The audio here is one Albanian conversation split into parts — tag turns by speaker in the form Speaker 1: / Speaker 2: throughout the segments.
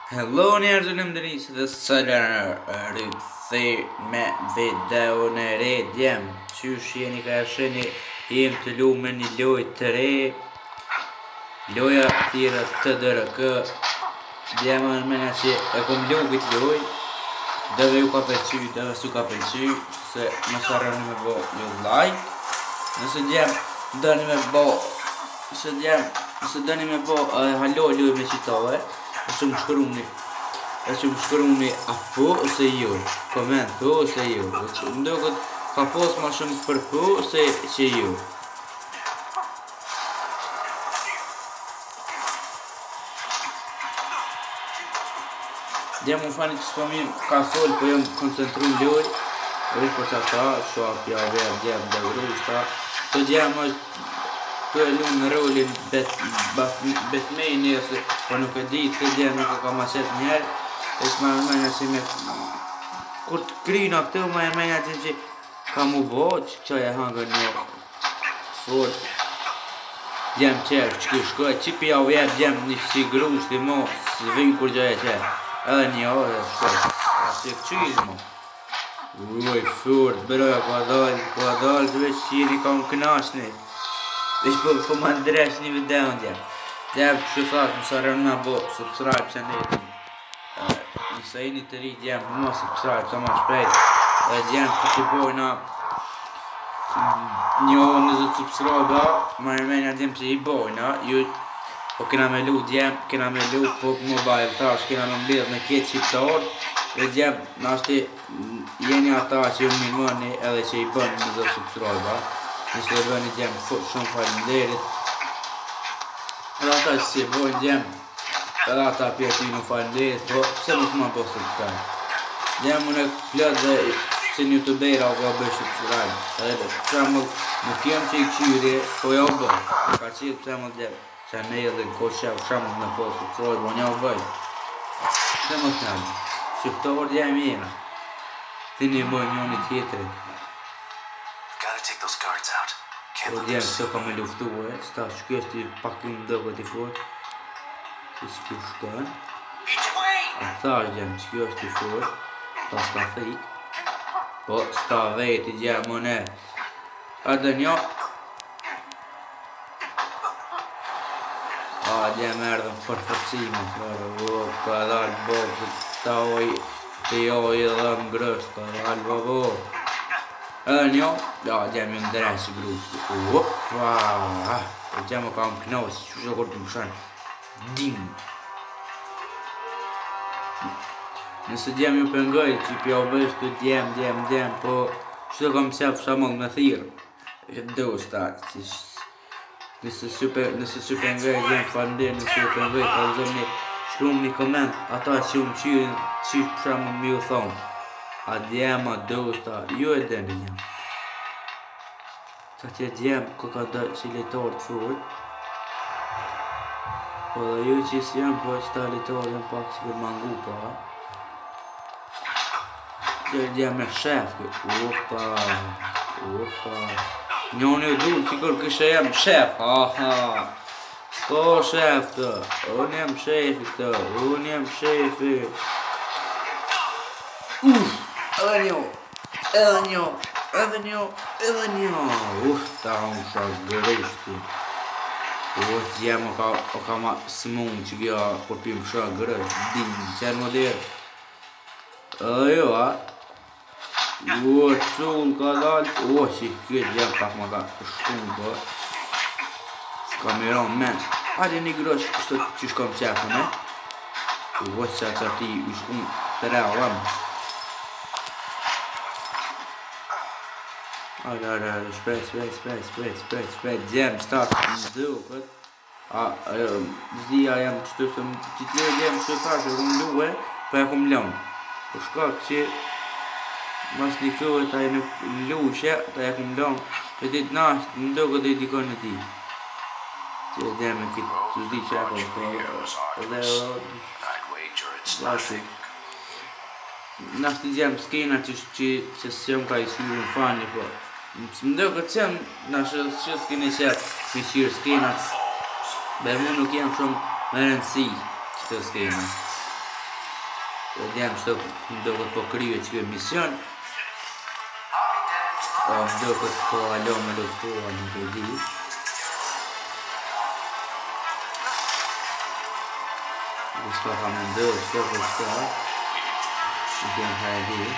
Speaker 1: Hello njerëz, unë më Denis dhe sëllë rëkëthi me video në re djem. Qysh jeni ka sheni, jem të lu me një loj të re. Loja thira të dërëkë. Djema në mena që e kom lu këtë loj. Dëve ju ka përqy, dëve su ka përqy. Se më sarani me bo një like. Nëse djem dëni me bo Nëse dëni me bo halo loj me qitove. E që më shkëruni apo ose ju, koment po ose ju, ndo këtë ka pos ma shumë për po ose që ju. Djemë më fani që s'pamim ka sol, po jam koncentru në loj, rrish për që ta, shopja, verë, djemë, dhe vrushta, të djemë është të e lunë në rolin Batmani ose po nuk e di të djemë nuk e ka ma qëtë njerë. Ishtë ma e menja që me kur të kryna këtu ma e menja që ka mu bo që qaj e hangër një fort. Djemë qërë që kjo shkoj që pja u jebë djemë një si grush të mo së vinë kur gjë e qërë. Edhe një orë e shkoj a që këqyz mo. Uj fort bëroja ka dalë të veç që jeni ka më knashni. Ishtë po ma ndresh një video në djemë. Djemë që thasë më sarën me bo subscribe që në jetëm. Nëse jeni të ri djemë më subscribe që ma shpejt. Dhe djemë që të bojna një orë në zëtë subscribe. Ma e menja djemë që i bojna. Ju po kena me lu djemë, kena me lu po mobile tash, kena me mblidh me kjetë qiptar. Dhe djemë në ashti jeni ata që ju mirëmëni edhe që i bënë në zëtë subscribe. Nëse e bëni djemë shumë falenderit. Edhe ata që si e bojnë djemë, edhe ata pjetë i në falenderit, po pëse nuk ma po së të kanë. Djemë unë e plët dhe se një youtubera o ka bëjë subscribe. Edhe pësemull nuk jem që i qyri, po ja u bëjë. Ka qirë pësemull djemë, që me edhe në kohë shef pësemull me po subscribe, po nja u bëjë. Pësemull të njëmë, shqiptor djemë jena. Ti një bëjë njëni tjetërit. Po djemë që ka me luftu e, sta që kjo është i pak ju më dëgë të fort. Që që kjo shkën. A thash djemë që kjo është i fort. Ta s'ka thik. Po s'ka vejt i djemë më ne. Edhe njo. A djemë erdhëm për forcime. Ka dalë bërë ta oj të joj edhe më grështë. Ka dalë bërë. Edhe njo, da djemë ju ndërën si grushti. Po djemë ka më knosi, që shë kur të më shanë. Dim. Nëse djemë ju pëngoj, që pja u bëjsh të djemë, po që të kam qef shamoll me thirë. Që të do stati, nëse që pëngoj djemë falenderë, nëse ju pëngoj, ka uzëm një shkrum një koment, ata që ju më qyrën, që shamoll mi ju thonë. A djema dosta, ju e demi një. Sa që djemë ko ka da që litor të furt. Po dhe ju që si jam, po që ta litor jam pak që për mangu pa. Që djemë me shef, opa. Njoni u du, që kur kështë jam shef, S'ko shef të, unë jam shefi të, unë jam shefi. Edhe njo. Ta unë shak gërështi. Djemë o ka ma smun që kja kur pim shak gërësht. Din, qenë më dirë. Edhe jo, a. Cull ka dalë. Që këtë djemë pak ma ka shkun, po. S'ka miron men. Hajde një gërësht kështë që shkom qefën, e. Që ati u shkun të rea, lëmë. Arë, shpejt, djemë, qëta në dukët. Zdia jam qëtu se më qitë djemë që thashë, e kom luë, pa e kom lëmë. Po shkak që mas një këve ta e në luëshe, ta e kom lëmë, e ditë nashtë në dukët dhe i dikon në ti. Që djemë këtë të zdi që e kom dhe lasë. Nashtë djemë skena që s'jem ka i shyrë në fani, po. Më ndërë këtë qemë, nashtë që s'keni qëtë me shyrë skenat. Be mu nuk jem shumë me rëndësi që të skena. Vediamo se dove può kryet kjo mision. Duket ko alo me luftua, nuk e di. Diçka ka me ndodhë, shto për shta. Nuk jem ka e di.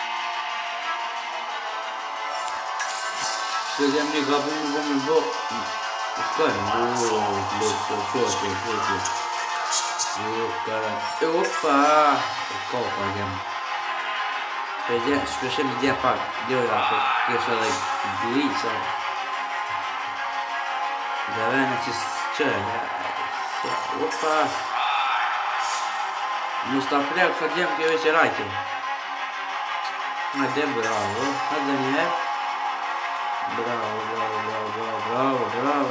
Speaker 1: Shto jem një gabim në bëmë në bo. Shkojnë, Opa! Kopa jem. Shpeshem i djem pak djoja, po kështë edhe glisa. Dhe vene që s'qërë. Opa! Musta plek ka djem kjo veç e rajke. Hajde, bravo. Hajde njëherë. Bravo.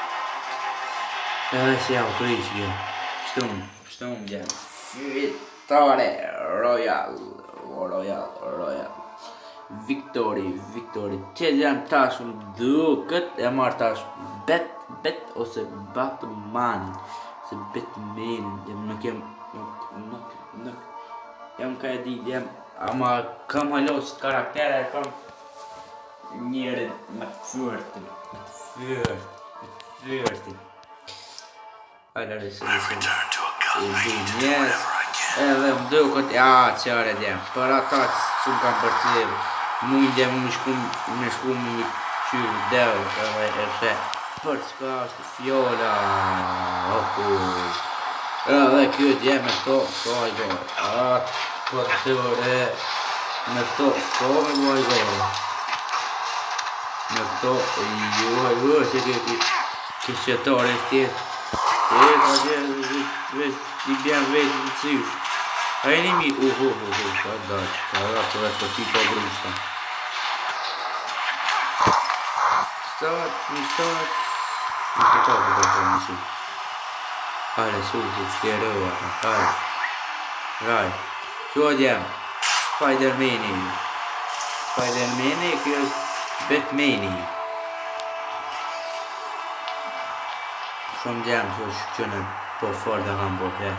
Speaker 1: Edhe si jau të ishë kjo. Shtum djem. Fitore Royal. Victory. Që djem tash më duket e marrë tash Bet ose Batman. Se Batman nuk jem jam ka e di jem ama kam halosht karaktere kam njerën më të fërtin Hajde rësim yes edhe më duket qare djem për ata që s'u kam përcjell mundje më shku me qyrë devë edhe e she për çka është fjolla edhe kjo djem me këto s'kaj gore për të ore me këto s'ka me boj gore me këto që këshqetore s'tjetë ka gjithë i bjen vetë në cysh a e një mi ka da të vetë për ti po brushta stat në të topi për të nësi hajde susi të kjerëva hajde raj kjo djem Spider-Mani kjo është Batmani shumë djem që është qënë po fort dhe kam po he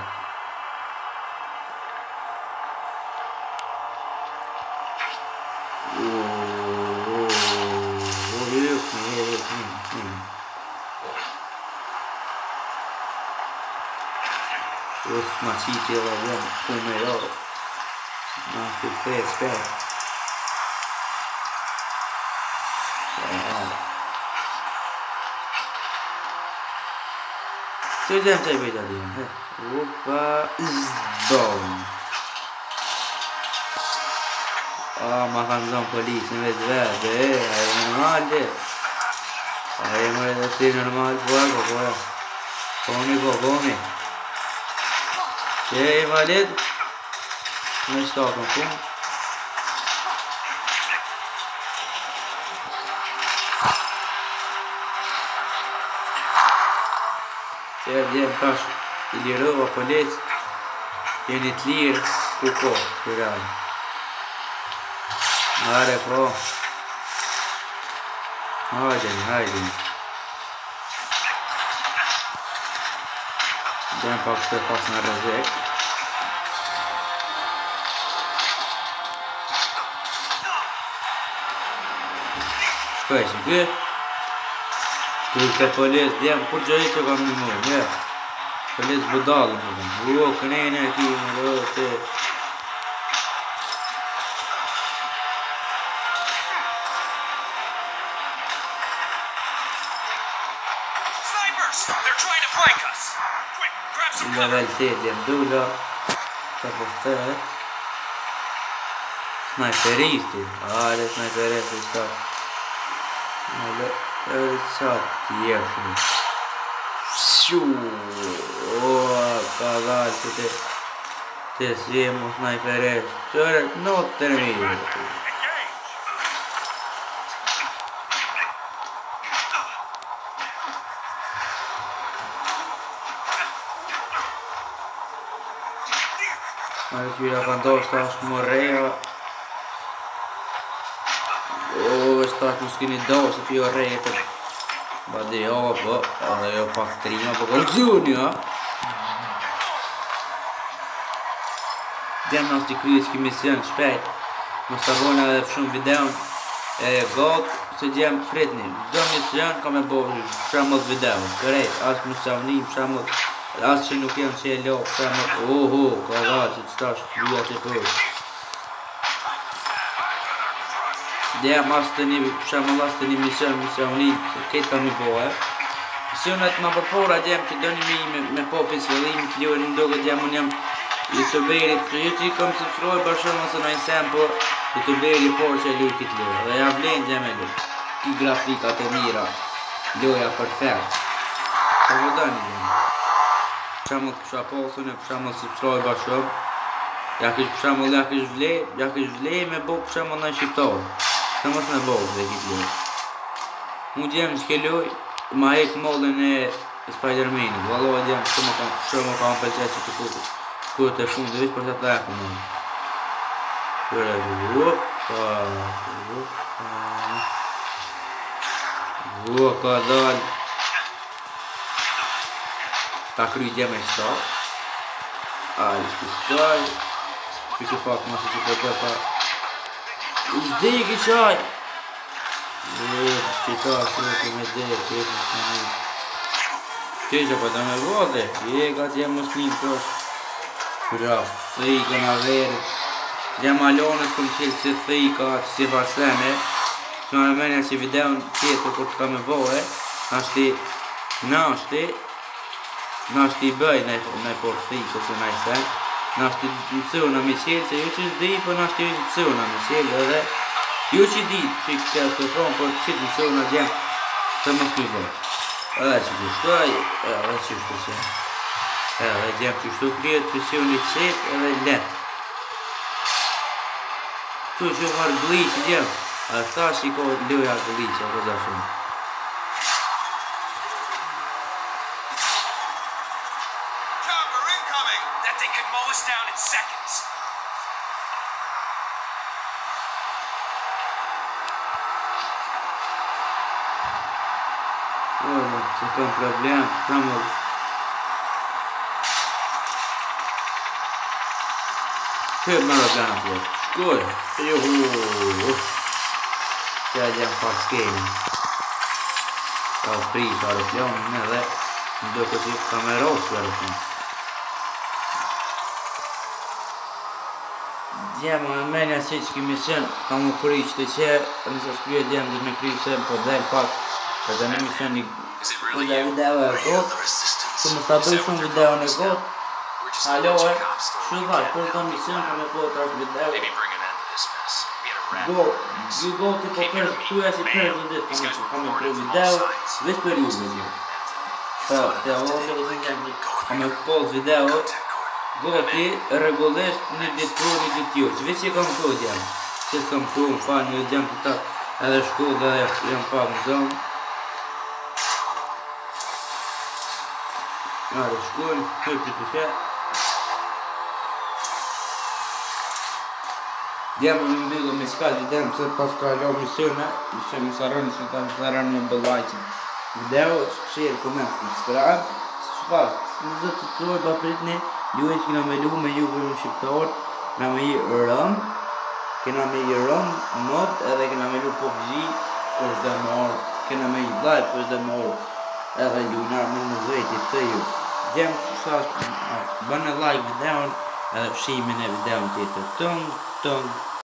Speaker 1: ma qiti edhe djem ku me jo ma të shpet që djem që i bejta djem opa zdom ma kanë zonë polisin vetë vete a e normal dhe a e mërë dhe ti normal poni që e valid me shtakën pun që e djem tash i lirova polic jeni të lirë ku ko këraj hajde po hajde djem pak shte pas në rëzek shkojshë kë të polic djem kur gjëri që kam një mërë polic budalë kënejnë e ki të level 8 jem dula të përthët snajperisti snajperisti shta edhe qatë tjefri ka dalë që të shjemu snajperist qërë not të mirë Qyra ka ndoshtë ashtë më reja është ashtë më s'kini ndoshtë pjo reja për badi po edhe jo pak trima për kolekcioni Djemë është i kryes ki mision shpejt. Mos të vona edhe shumë videon gotë, se djemë pritni. Do mision ka me bo shemot video. Kërejt, asë më savnim shemot, asë që nuk jenë që e lo shemot. Oho, ka dha që të stash vija që të ojë. Djemë asë të një, shemot asë të një mision, këtë kam i bo misionet ma përpora djemë që do një me popin sëllim të ljojnë në doke djemë unë jam youtuberit, që ju që i kom subscribe bashkëm ose në isem, por youtuberi por që e luj këtë lojë, dhe ja vlenë djemë e luj, ki grafikat e mira, loja perfekt, që vëdani djemë, përshamull të kësha posën e përshamull subscribe bashkëm, ja kësh vlej me bo përshamull në shqiptarë, që mos me bo dhe këtë lojë, mu djemë që ke lojë, ma hek mollën e Spider-Manit, valoj djemë shumë më kam pëlqet që të kurët e shumë dhe vishë për të të ekë mënë. Kërë e ka dalë. Ta kry djemë e shta. Ajë shkështaj. Që pak ma se që për të pa. Zdiki qaj! Që ta shumë të me dhe, këtë në shumë. Që që për të me vode, ka që jemë muslim përsh. Kërra, thika nga verë. Gjemë alonës këmë qilë si thika, që si farsene. Që në menja që videon tjetër kur të ka me bohe. Nashti i bëj në por thikë ose në i sen. Nashti mësuna me qilë, që ju që s'di, për nashti mësuna me qilë edhe. Ju që di që i këtë të thonë, për qitë mësuna djemë, se mos këj bëj. Edhe që të shkoj, edhe që të qenë. Edhe djemë që shtu kryet presioni qep edhe letë. Që që varë gëllishë djemë, a shta shiko loja gëllishë, ako da shumë.
Speaker 2: Cover incoming! That thing could mow us down in seconds.
Speaker 1: Që kam problem, pramull. Këtë më dhe planë të shkoj, juhu. Që e gjemë pas skeni. Ka prish aeroplanin edhe më do këtë kamerosë aeroplan. Gjemë me menja që që kemi qenë, ka më kry që të që, nëse s'krye gjemë dhe me kry që po dhe pak. Për të në mision një video e gotë, që më stabil shumë video në gotë, halo e, shumë vash, për të mision ka me po të ashtë video. Ju gotë i po përë, që e si përë të ditë, ka me pro video, veç për ju video. Të avonde dhe të një ka me post video, gotë i regullisht një ditë pro, një ditë ju, që veç që kam pro djemë, që s'kam pro më fa një djemë të ta edhe shkollë dhe jam pak në zonë. Arë shkullë, këpë të shetë. Djemë më mbyllu me shka videëm se pas ka lo misione, që më sarënë që ta më sarënë me bëllajqin. Video që shirë, koment, subscribe. Shfar, në zëtë të trojë pa pritni, ju e që kina me lu me ju për në shqiptarë, kina me i rëm, kina me i rëm mod, edhe kina me lu PUBG, për shde më orë, kina me i live për shde më orë, edhe lunar me në zvejti të ju. Djemë që bënë like videon, edhe pëshimin e videon tjetër. Tëng.